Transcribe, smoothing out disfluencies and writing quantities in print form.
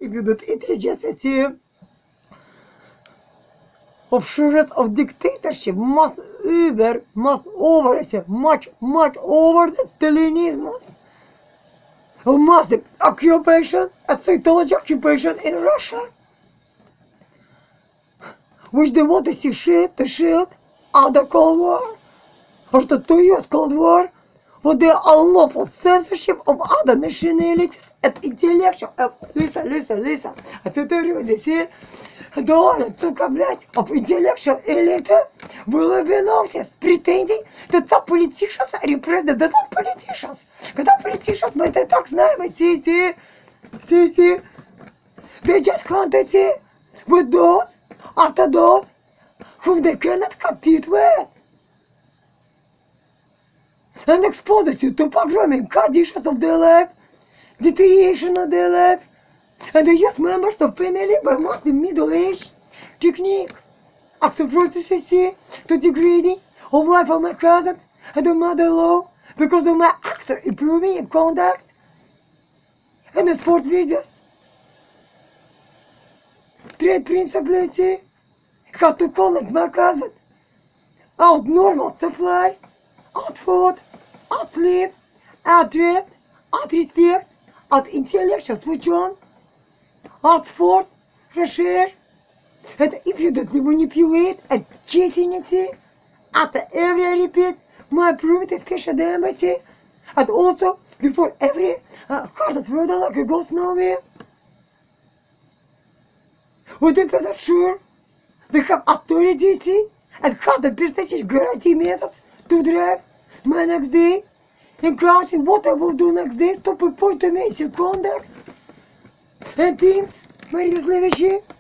if you don't introduce offshores of dictatorship much over the Stalinism, a massive occupation, a psychology occupation in Russia, which they want to see shield other Cold War, or to use Cold War for the unlawful censorship of other nationalities and intellectual. Listen. I think everybody see the honor of intellectual elite will have been noticed, pretending that some politicians represent the non-politicians. Когда politicians мы это так знаем, see, they just can't see with those, after those, whom they cannot compete with. And exposes you to programming conditions of their life, deterioration of their life, and they use members of family by mostly middle-aged technique, active processes to degrading of life of my cousin and the mother-in-law because of my actor improving in conduct and the sport videos. Trade principles, see, how to call it my cousin, out normal supply, out food, out sleep, out rest, out respect, out intellectual switch on, out sport, fresh air, and if you don't manipulate and chasing it, after every repeat, my primitive cash at the embassy, and also before every hardest word like a ghost nowhere. When they are not sure, they have authority, see, and 100% guarantee methods to drive my next day, and counting what I will do next day to point to amazing conduct and things, my следующие.